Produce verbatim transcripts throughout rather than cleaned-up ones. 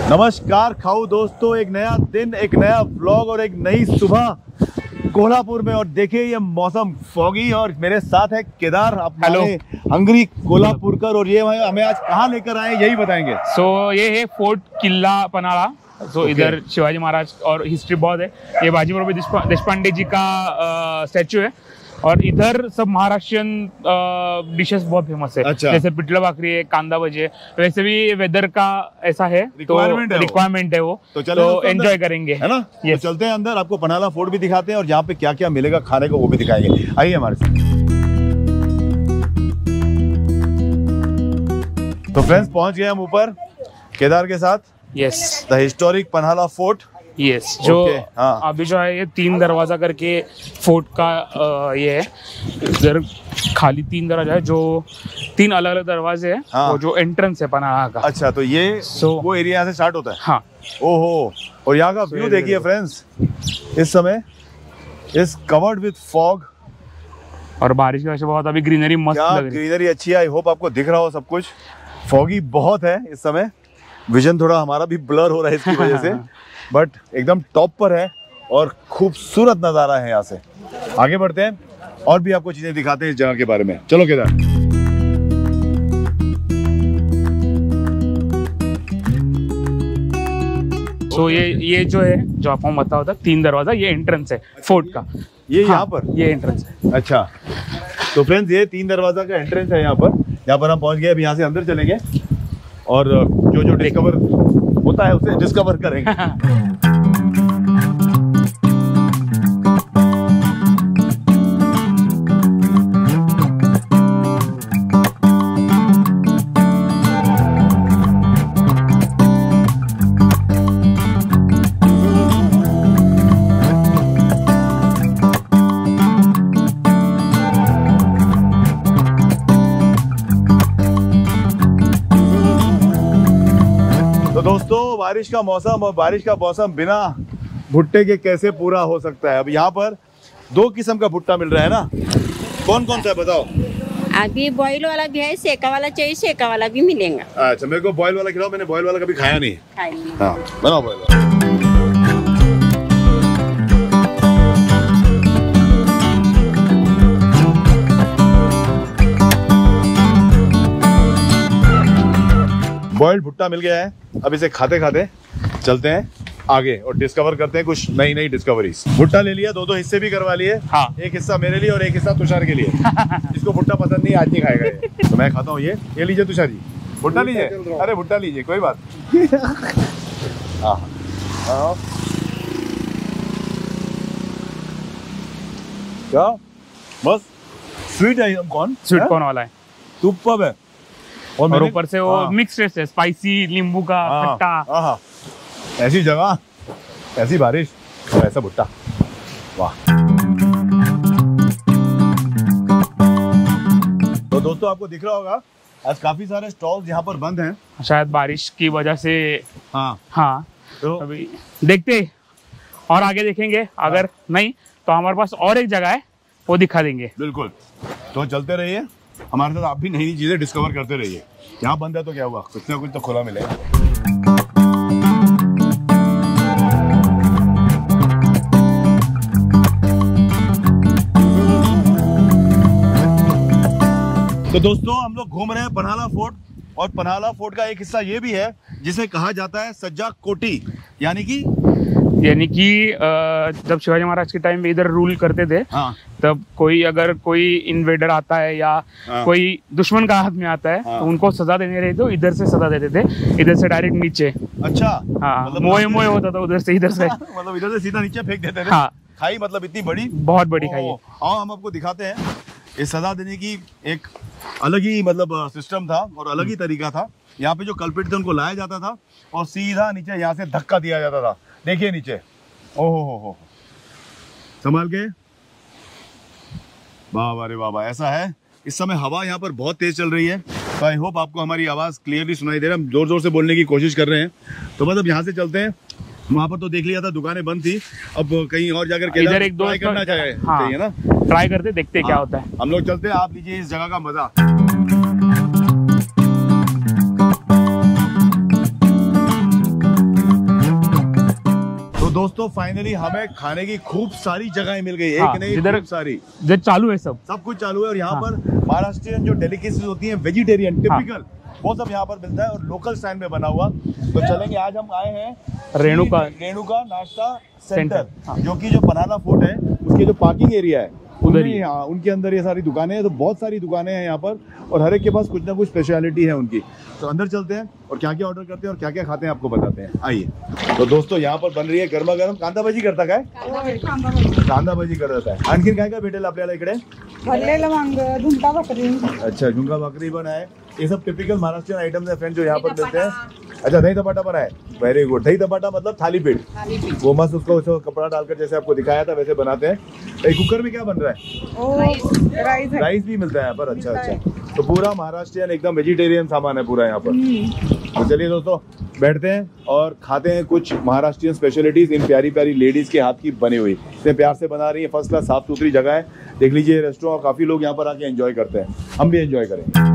नमस्कार खाऊ दोस्तों, एक नया दिन, एक नया व्लॉग और एक नई सुबह कोल्हापुर में। और देखिए ये मौसम फॉगी और मेरे साथ है केदार, हेलो हंगरी कोल्हापुरकर। और ये हमें आज कहाँ लेकर आए यही बताएंगे। सो so, ये है फोर्ट किला पन्हाळा। सो so, इधर शिवाजी महाराज और हिस्ट्री बहुत है। ये बाजी प्रभु देशपांडे जी का स्टैचू है और इधर सब महाराष्ट्रियन डिशेस बहुत फेमस है। अच्छा। जैसे पिठलं भाकरी है, कांदा भजी है। वैसे भी वेदर का ऐसा है, रिक्वायरमेंट तो रिक्वायरमेंट है वो, तो, तो एंजॉय करेंगे, है ना। yes. तो चलते हैं अंदर, आपको पन्हाळा फोर्ट भी दिखाते हैं और यहाँ पे क्या क्या मिलेगा खाने को वो भी दिखाएंगे। आइए हमारे साथ। तो फ्रेंड्स पहुंच गए हम ऊपर केदार के साथ। Yes, the historic Panhala fort. Yes yes, जो okay, हाँ। अभी जो है ये तीन दरवाजा करके फोर्ट का आ, ये है। इधर खाली तीन दरवाजा है, जो तीन अलग अलग दरवाजे हैं। हाँ। वो जो एंट्रेंस है पन्हाळा का। अच्छा, तो ये so, वो एरिया यहाँ से स्टार्ट होता है। हाँ। ओहो, और यहाँ का so, व्यू देखिए फ्रेंड्स, इस समय इज कवर्ड विद फॉग और बारिश की वजह से बहुत अभी ग्रीनरी मस्त लग रही है। ग्रीनरी अच्छी है। आई होप आपको दिख रहा हो सब कुछ। फॉगी बहुत है इस समय, विजन थोड़ा हमारा भी ब्लर हो रहा है इसकी वजह से, बट एकदम टॉप पर है और खूबसूरत नज़ारा है यहाँ से। आगे बढ़ते हैं और भी आपको चीजें दिखाते हैं इस जगह के बारे में। चलो केदार। तो so, ये ये जो है, जो आपको बताया था तीन दरवाजा, ये एंट्रेंस है फोर्ट का। ये हाँ, यहाँ पर ये एंट्रेंस है। अच्छा, तो फ्रेंड्स ये तीन दरवाजा का एंट्रेंस है यहाँ पर। यहाँ पर हम पहुँच गए। अब यहाँ से अंदर चलेंगे और जो जो डिस्कवर होता है उसे डिस्कवर करेंगे। तो दोस्तों बारिश का मौसम, और बारिश का मौसम बिना भुट्टे के कैसे पूरा हो सकता है। अब यहाँ पर दो किस्म का भुट्टा मिल रहा है ना, कौन कौन सा है बताओ। अभी बॉयल वाला भी है, सेका वाला चाहिए, सेका वाला भी मिलेगा। अच्छा, मेरे को बॉयल वाला खिलाओ, मैंने बॉयल वाला कभी खाया नहीं। खाया नहीं। हाँ, बनाओ बॉयल वाला। बॉइल्ड भुट्टा मिल गया है। अब इसे खाते खाते चलते हैं आगे और डिस्कवर करते हैं कुछ नई नई डिस्कवरीज। भुट्टा ले लिया, दो दो हिस्से भी करवा लिए। हाँ। एक हिस्सा मेरे लिए और एक हिस्सा तुषार के लिए। इसको भुट्टा पसंद नहीं, आज नहीं खाएगा ये, तो मैं खाता हूँ ये। ये लीजिए तुषार जी, भुट्टा लीजिए। अरे भुट्टा लीजिए, कोई बात। हाँ, क्या मस्त स्वीट है। कौन स्वीट कौन वाला है? सुपर्ब है। और ऊपर से वो मिक्स टेस्ट है, स्पाइसी, नींबू का खट्टा। ऐसी जगह, ऐसी बारिश और ऐसा भुट्टा, वाह। तो दोस्तों आपको दिख रहा होगा आज काफी सारे स्टॉल्स यहाँ पर बंद हैं, शायद बारिश की वजह से। हाँ हाँ, तो अभी देखते और आगे देखेंगे। अगर नहीं तो हमारे पास और एक जगह है, वो दिखा देंगे। बिल्कुल, तो चलते रहिए हमारे साथ, आप भी नई नई चीजें डिस्कवर करते रहिए। यहाँ बंद है तो क्या हुआ, कुछ ना कुछ तो खुला मिलेगा। तो दोस्तों हम लोग घूम रहे हैं पन्हाळा फोर्ट, और पन्हाळा फोर्ट का एक हिस्सा ये भी है जिसे कहा जाता है सज्जा कोटी, यानी कि यानी कि जब शिवाजी महाराज के टाइम में इधर रूल करते थे। हाँ। तब कोई अगर कोई इन्वेडर आता है या हाँ। कोई दुश्मन का हाथ में आता है। हाँ। तो उनको सजा देने रहे तो इधर से सजा देते थे, इधर से डायरेक्ट नीचे। अच्छा। हाँ, मतलब मोए मोए होता था उधर से, इधर से मतलब इधर से सीधा नीचे फेंक देते थे। हाँ। खाई मतलब इतनी बड़ी, बहुत बड़ी खाई है। हाँ, हम आपको दिखाते हैं। इस सजा देने की एक अलग ही मतलब सिस्टम था और अलग ही तरीका था। यहाँ पे जो कल्प्रिट थे उनको लाया जाता था और सीधा नीचे यहाँ से धक्का दिया जाता था। देखिए नीचे, ओहो हो हो, संभाल के, वाह रे वाह, ऐसा है। इस समय हवा यहाँ पर बहुत तेज चल रही है, तो आई होप आपको हमारी आवाज़ क्लियरली सुनाई दे रहा है। हम जोर जोर से बोलने की कोशिश कर रहे हैं। तो बस अब यहाँ से चलते हैं। वहाँ पर तो देख लिया था, दुकानें बंद थी। अब कहीं और जाकर इधर एक दो ट्राई करना चाहिए। हाँ, चाहिए ना, ट्राई करते देखते हाँ, क्या होता है। हम लोग चलते हैं, आप लीजिए इस जगह का मजा। दोस्तों फाइनली हमें खाने की खूब सारी जगहें मिल गई, हाँ, एक नहीं जिधर खूब सारी, जिधर चालू है सब सब कुछ चालू है। और यहाँ हाँ। पर महाराष्ट्रियन जो डेलिकेसीज होती हैं, वेजिटेरियन टिपिकल, वो सब यहाँ पर मिलता है और लोकल स्टाइल में बना हुआ। तो चलेंगे, आज हम आए हैं रेणुका रेणुका नाश्ता सेंटर, सेंटर, हाँ। जो कि जो बनाना फोर्ट है उसके जो पार्किंग एरिया है उधर उधर ही। ही, हाँ, उनके अंदर ये सारी दुकानें हैं। तो बहुत सारी दुकानें हैं यहाँ पर और हर एक के पास कुछ ना कुछ स्पेशलिटी है उनकी। तो अंदर चलते हैं और क्या क्या ऑर्डर करते हैं और क्या क्या खाते हैं आपको बताते हैं, आइए। तो दोस्तों यहाँ पर बन रही है गर्मा गर्म कांदा भाजी करता काय कांदा भाजी करत आहे। आणखीन काय काय भेटेल आपल्याला इकडे? भरलेलं वांग, झुणका भाकरी, अच्छा, झुणका भाकरी पण है। ये सब टिपिकल महाराष्ट्रियन आइटम्स है फ्रेंड जो यहाँ पर मिलते हैं। अच्छा, दही टमाटा पर है, वेरी गुड। दही टमाटा मतलब थाली पीठ, वो मस्त उसको उसको कपड़ा डालकर जैसे आपको दिखाया था वैसे बनाते हैं। एक कुकर में क्या बन रहा है? और राइस है। राइस भी मिलता है यहाँ पर। अच्छा अच्छा, तो पूरा महाराष्ट्रियन एकदम वेजिटेरियन सामान है पूरा यहाँ पर। तो चलिए दोस्तों बैठते हैं और खाते हैं कुछ महाराष्ट्रियन स्पेशलिटीज इन प्यारी प्यारी लेडीज के हाथ की बनी हुई, इतने प्यार से बना रही है। फर्स्ट क्लास साफ सुथरी जगह है, देख लीजिए रेस्टोरेंट, काफी लोग यहाँ पर आके एंजॉय करते हैं, हम भी एंजॉय करेंगे।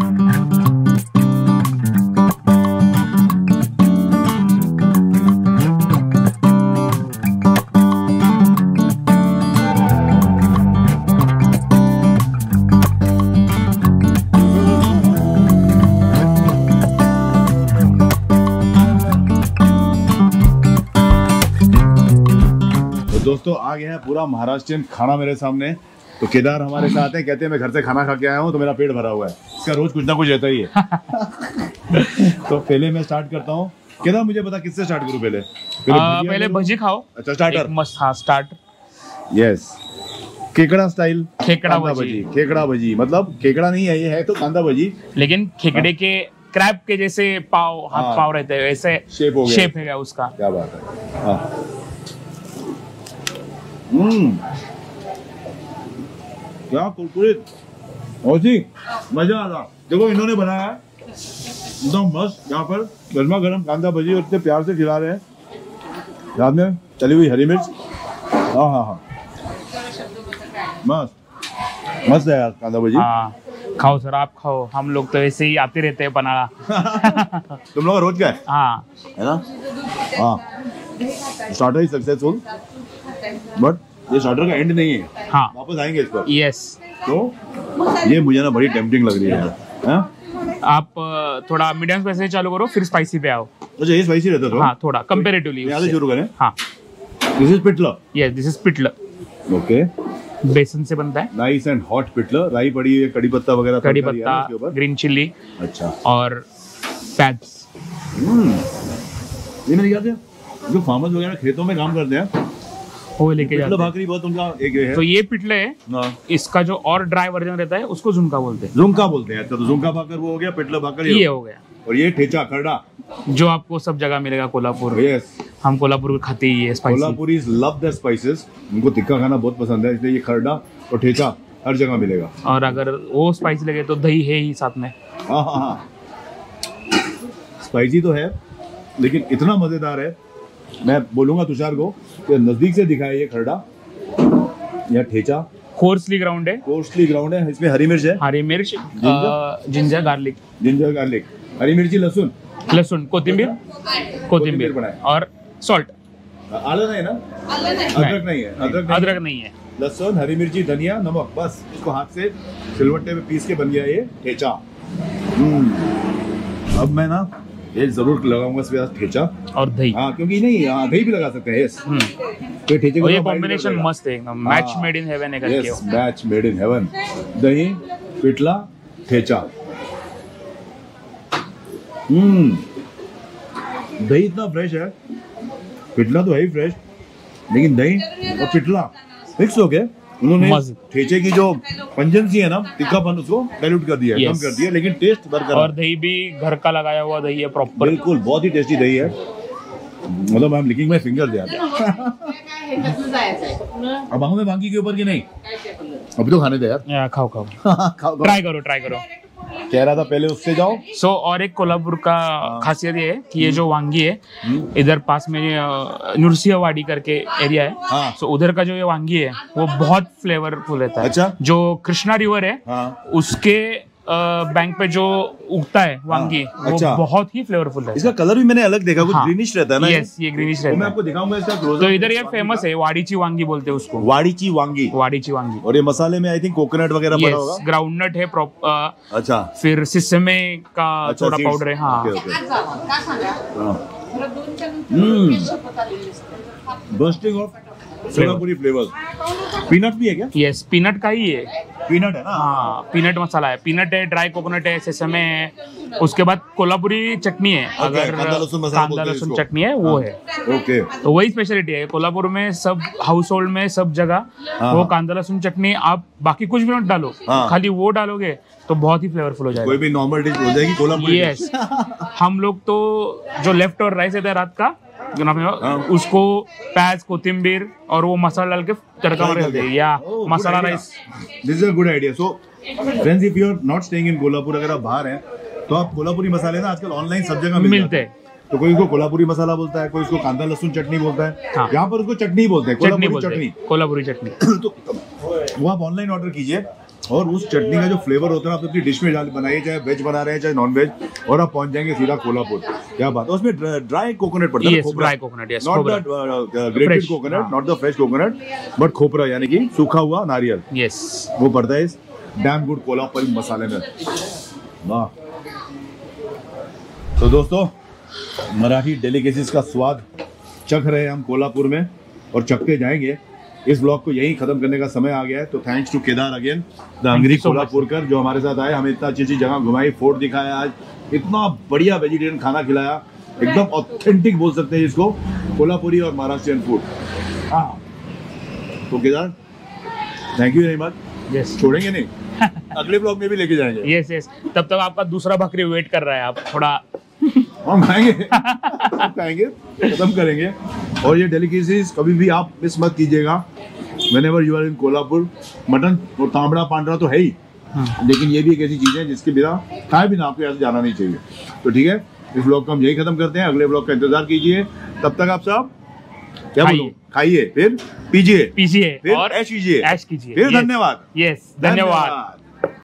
दोस्तों आ गया है पूरा महाराष्ट्रियन खाना मेरे सामने। तो केदार हमारे साथ हैं, कहते हैं मैं घर से खाना खा के आया हूँ तो मेरा पेट भरा हुआ है, इसका रोज कुछ ना कुछ रहता ही है। तो पहले मैं स्टार्ट करता हूँ। केदार मुझे बता किससे स्टार्ट करूँ? पहले पहले, आ, पहले भजी खाओ। अच्छा, स्टार्टर मस्त, हाँ स्टार्ट। यस, केकड़ा स्टाइल खेकड़ा कांदा भजी। खेकड़ा भजी मतलब खेकड़ा नहीं है, ये है तो कांदा भजी, लेकिन खेकड़े के क्रैब के जैसे पाव, हाथ हाँ। पाव रहते हैं वैसे शेप हो गया, शेप है क्या उसका। क्या बात है। हाँ, हम्म, क्या कुरकुरीत और जी मजा आ रहा। देखो इन्होंने बनाया है एकदम मस्त, यहाँ पर गर्मा गर्म कांदा भजी और इतने प्यार से खिला रहे हैं, साथ में चली हुई हरी मिर्च। हाँ हाँ हाँ, मस्त मस्त है यार कांदा भजी। हाँ खाओ सर, आप खाओ, हम लोग तो ऐसे ही आते रहते हैं बनाना। तुम लोग रोज का है, हाँ है ना? हाँ, स्टार्टर ही सक्सेसफुल, बट ये स्टार्टर का एंड नहीं है, हाँ वापस आएंगे इस पर। यस। तो ये मुझे ना बड़ी टेम्पटिंग लग रही है, है? आप अ, थोड़ा मीडियम स्पाइसी चालू करो, फिर स्पाइसी पे आओ। अच्छा, ये स्पाइसी रहता था? हाँ थोड़ा कंपेरेटिवली। यहाँ से शुरू करें। हाँ, this is pitla. Yes this is pitla, okay, बेसन से बनता है। नाइस एंड हॉट पिटला, राई पड़ी है, कड़ी पत्ता वगैरह, कड़ी तरकारी है ना उसके पत्ता, ऊपर। ग्रीन चिल्ली अच्छा, और पैट्स। हम्म, ये मेरे ख्याल से जो फार्मर्स वगैरह खेतों में काम करते हैं वो लेके पिटला जाते हैं। भाकरी बहुत उनका एक है। तो ये पिटले है, हाँ, इसका जो और ड्राई वर्जन रहता है उसको झुमका बोलते हैं। झुमका बोलते हैं। अच्छा, तो झुमका भाकर वो हो गया, पिटला भाकर ये हो गया, और ये ठेचा खरडा जो आपको सब जगह मिलेगा कोल्हापुर। यस, हम कोल्हापुर में खाते ही है spicy. Kolhapuri love the spices, उनको तिक्का खाना बहुत पसंद है, इसलिए ये खरडा और ठेचा हर जगह मिलेगा। और अगर वो स्पाइसी लगे तो दही है ही साथ में। हाँ हाँ हाँ, स्पाइसी तो है लेकिन इतना मजेदार है, मैं बोलूंगा तुषार को कि नजदीक से दिखाए ये खरडा या ठेचा। कोर्सली ग्राउंड है, कोर्सली ग्राउंड है, इसमें हरी मिर्च है, हरी मिर्च, जिंजर गार्लिक, जिंजर गार्लिक, हरी मिर्ची, लहसुन, लहसुन, कोथिंबीर, कोथिंबीर बनाए। और सॉल्ट। आला नहीं ना? अदरक नहीं है, अदरक नहीं, अदरक नहीं है। लहसुन, हरी मिर्ची, धनिया, नमक, बस इसको हाथ से सिलवट्टे में पीस के बन गया ये ठेचा। हम्म, अब मैं ना ये जरूर लगाऊंगा इसके साथ ठेचा और दही। हाँ, क्योंकि नहीं, हाँ, दही भी लगा सकते हैं। यस, हम्म, तो ठेचे और ये को कॉम्बिनेशन मस्त है एकदम, मैच मेड इन हेवन है करके। Yes, match made in heaven. दही, पिटला, ठेचा। हम्म, दही इतना फ्रेश है, पिटला तो है ही फ्रेश, लेकिन दही और पिटला मिक्स हो गए, उन्होंने मस्त। ठेचे की जो पंजेंसी है ना, तीखापन, उसको डाइल्यूट कर दिया है, Yes. कम कर दिया, लेकिन टेस्ट बरकरार। और दही भी घर का लगाया हुआ दही है प्रॉपर। बिल्कुल, बहुत ही टेस्टी दही है, मतलब I am licking my finger यार। अब आऊं मैं वांगी के ऊपर कि नहीं? अभी तो खाने दे यार। या, खाओ खाओ, खाओ, खाओ। ट्राई करो ट्राई करो। कह रहा था पहले उससे जाओ। सो और एक कोल्हापुर का खासियत ये है कि ये जो वांगी है, इधर पास में नुरसियावाड़ी करके एरिया है, हाँ। सो उधर का जो ये वांगी है वो बहुत फ्लेवरफुल रहता है। अच्छा। जो कृष्णा रिवर है, हाँ, उसके बैंक पे जो उगता है वांगी, हाँ, वो अच्छा। बहुत ही फ्लेवरफुल है। इसका कलर भी मैंने अलग देखा, कुछ हाँ, ग्रीनिश रहता है ना? यस, ये ग्रीनिश तो रहता मैं है। आपको दिखाऊंगा इसका close-up। तो इधर ये फेमस है, वाड़ीची वांगी बोलते हैं उसको, वाड़ीची वांगी। वाड़ीची वांगी। और ये मसाले में आई थिंक कोकोनट वगैरह पड़ा होगा। ग्राउंडनट है प्रॉप, अच्छा, फिर सिसमे का अच्छा, थोड़ा seeds। पाउडर है। हाँ, okay, okay. Bursting of Kolhapuri flavours. Peanut भी है क्या? यस, पीनट का ही है। पीनट है ना? हाँ, पीनट मसाला है, पीनट है, ड्राई कोकोनट है, सेसमे है, उसके बाद कोल्हापुरी चटनी है। अगर कांदा लहसुन मसाला कांदा बोलते हैं लहसुन इसको। चटनी है वो हाँ, है। ओके। तो वही स्पेशलिटी है कोल्हापुर में, सब हाउस होल्ड में सब जगह हाँ, वो हाँ। कांदा लहसुन चटनी। आप बाकी कुछ भी मत डालो, हाँ। खाली वो डालोगे तो बहुत ही फ्लेवरफुल हो कोई जाएगा। भी नॉर्मल डिश हो जाएगी कोल्हापुरी डिश। यस, हम लोग तो जो लेफ्ट और राइस रहता है रात का, जो नाम है, हाँ। उसको प्याज, कोथिम्बीर और वो मसाला डाल के तड़का मार देते हैं, या Oh, masala good idea. Rice. This is a good idea. So, friends, if you are not staying in Kolhapur, अगर आप बाहर हैं, तो आप कोल्हापुरी मसाले ना आजकल ऑनलाइन सब जगह मिल मिलते जाते हैं। तो कोई उसको कोल्हापुरी मसाला बोलता है, कोई उसको कांदा लहसुन चटनी बोलता है, हाँ। यहाँ पर उसको चटनी बोलते हैं, चटनी कोल्हापुरी बोलते चटनी। हैं, कोल्हापुरी चटनी। तो वो आप ऑनलाइन ऑर्डर कीजिए और उस चटनी का जो फ्लेवर होता है आप अपनी डिश में डाल बनाइए, चाहे वेज बना रहे हैं चाहे नॉन वेज, और आप पहुंच जाएंगे सीधा कोल्हापुर। क्या बात है। उसमें ड्राई कोकोनट पड़ता है, Yes, dry coconut, yes, not khopra. The grated Fresh, coconut, हाँ। Not the fresh coconut, but khopra यानी कि सूखा हुआ नारियल, यस, वो पड़ता है इस डैम गुड कोल्हापुरी मसाले में। वाह। तो दोस्तों, मराठी डेलिकेसीज का स्वाद चख रहे हैं हम कोल्हापुर में और चखते जाएंगे। इस ब्लॉग को यही खत्म करने का समय आ गया है। तो thanks to Kedar again, the hungry you so much. Kolhapurkar, जो हमारे साथ आए, हमें इतना अच्छी अच्छी जगह घुमाई, फोर्ट दिखाया, आज इतना बढ़िया वेजिटेरियन खाना खिलाया, एकदम ऑथेंटिक बोल सकते हैं इसको, कोल्हापुरी और महाराष्ट्रियन फूड। हाँ, तो Kedar, thank you very much. Yes, छोड़ेंगे नहीं, अगले ब्लॉग में भी लेके जाएंगे। Yes, yes. तब तक आपका दूसरा बकरी वेट कर रहा है, आप थोड़ा हम खाएंगे खाएंगे, खत्म करेंगे। और ये डेलिकेसीज कभी भी आप मिस मत कीजिएगा। Whenever you are in Kolhapur, mutton और तांबड़ा पांडरा तो है ही, लेकिन ये भी एक ऐसी चीज है जिसके बिना खाए बिना आपको यहाँ से जाना नहीं चाहिए। तो ठीक है, इस ब्लॉग को हम यही खत्म करते हैं, अगले ब्लॉग का इंतजार कीजिए। तब तक आप सब क्या बोलूं, खाइए, फिर पीजिए, पीजिए फिर और ऐश कीजिए, ऐश कीजिए। फिर Yes. धन्यवाद। यस, धन्यवाद।